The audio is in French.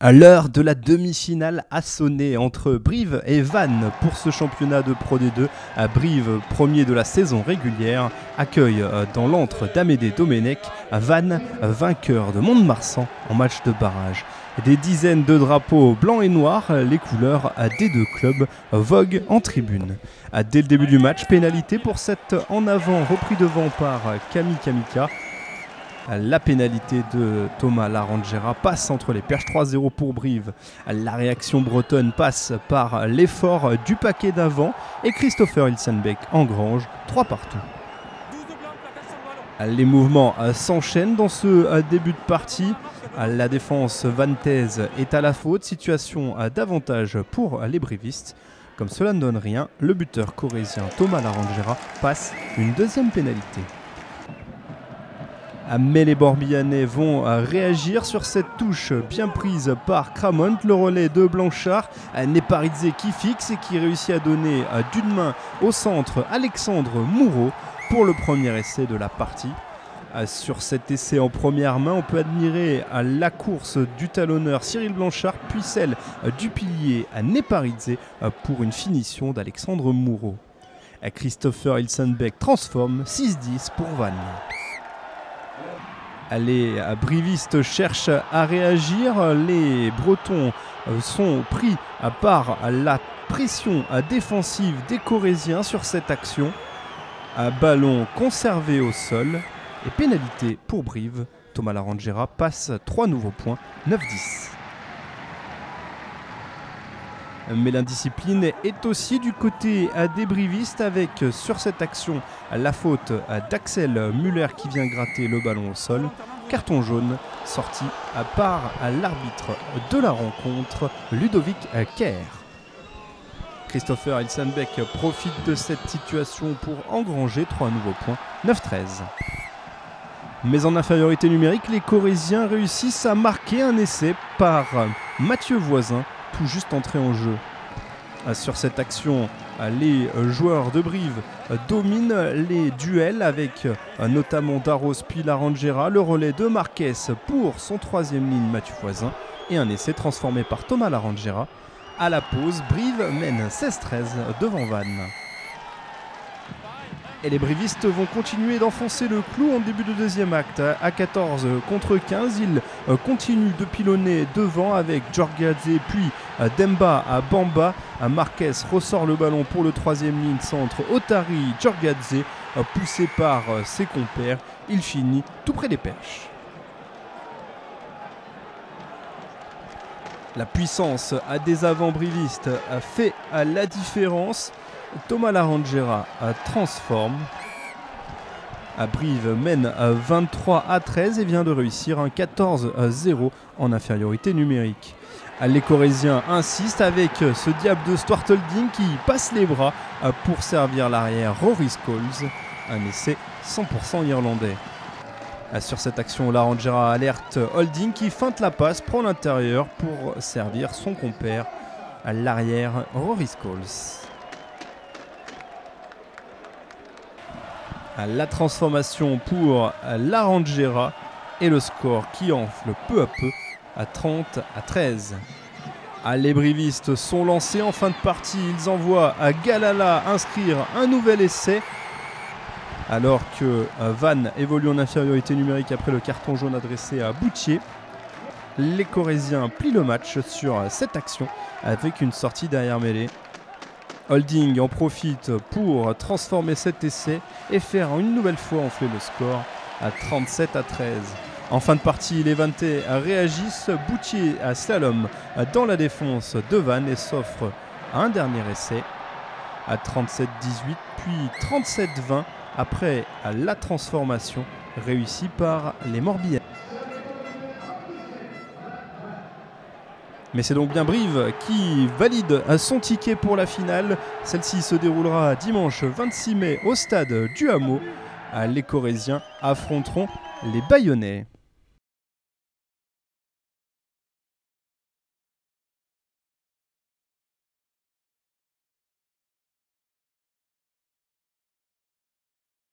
L'heure de la demi-finale a sonné entre Brive et Vannes pour ce championnat de Pro D2. Brive, premier de la saison régulière, accueille dans l'antre d'Amédée Domenech Vannes, vainqueur de Mont-de-Marsan en match de barrage. Des dizaines de drapeaux blancs et noirs, les couleurs des deux clubs voguent en tribune. Dès le début du match, pénalité pour cette en avant repris devant par Camille Kamika. La pénalité de Thomas Larangera passe entre les perches, 3-0 pour Brive. La réaction bretonne passe par l'effort du paquet d'avant et Christopher Ilsenbeck engrange 3 partout. Les mouvements s'enchaînent dans ce début de partie. La défense vantaise est à la faute, situation d'avantage pour les brivistes. Comme cela ne donne rien, le buteur corrézien Thomas Larangera passe une deuxième pénalité. Mais les Borbillanais vont réagir sur cette touche bien prise par Cramont. Le relais de Blanchard, Neparidze qui fixe et qui réussit à donner d'une main au centre Alexandre Moureau pour le premier essai de la partie. Sur cet essai en première main, on peut admirer la course du talonneur Cyril Blanchard, puis celle du pilier Neparidze pour une finition d'Alexandre Moureau. Christopher Ilsenbeck transforme 6-10 pour Vannes. Les brivistes cherchent à réagir, les Bretons sont pris par la pression défensive des Corréziens sur cette action. Ballon conservé au sol et pénalité pour Brive. Thomas Larangera passe 3 nouveaux points, 9-10. Mais l'indiscipline est aussi du côté des brivistes avec sur cette action la faute d'Axel Muller qui vient gratter le ballon au sol. Carton jaune sorti par l'arbitre de la rencontre, Ludovic Kerr. Christopher Ilsenbeck profite de cette situation pour engranger 3 nouveaux points, 9-13. Mais en infériorité numérique, les Corréziens réussissent à marquer un essai par Mathieu Voisin, tout juste entré en jeu. Sur cette action, les joueurs de Brive dominent les duels avec notamment Darros puis Larangera, le relais de Marquez pour son troisième ligne Mathieu Voisin et un essai transformé par Thomas Larangera. À la pause, Brive mène 16-13 devant Vannes. Et les brivistes vont continuer d'enfoncer le clou en début de deuxième acte. À 14 contre 15, ils continuent de pilonner devant avec Djorgadze puis Demba à Bamba. Marquez ressort le ballon pour le troisième ligne centre. Otari Djorgadze poussé par ses compères. Il finit tout près des perches. La puissance des avant-brivistes fait la différence. Thomas Larangera transforme. Brive mène 23-13 et vient de réussir un 14-0 en infériorité numérique. Les Corréziens insistent avec ce diable de Stuart Holding qui passe les bras pour servir l'arrière Rory Scholes. Un essai 100% irlandais. Sur cette action, Larangera alerte Holding qui feinte la passe, prend l'intérieur pour servir son compère à l'arrière Rory Scholes. La transformation pour Larangera et le score qui enfle peu à peu à 30-13. Les brivistes sont lancés en fin de partie. Ils envoient à Galala inscrire un nouvel essai. Alors que Vannes évolue en infériorité numérique après le carton jaune adressé à Boutier. Les Corréziens plient le match sur cette action avec une sortie derrière mêlée. Holding en profite pour transformer cet essai et faire une nouvelle fois enfler le score à 37-13. En fin de partie, les Vantais réagissent. Boutier à slalom dans la défense de Vannes et s'offre un dernier essai à 37-18 puis 37-20 après la transformation réussie par les Morbihanais. Mais c'est donc bien Brive qui valide son ticket pour la finale. Celle-ci se déroulera dimanche 26 mai au stade du Hameau. Les Corréziens affronteront les Bayonnais.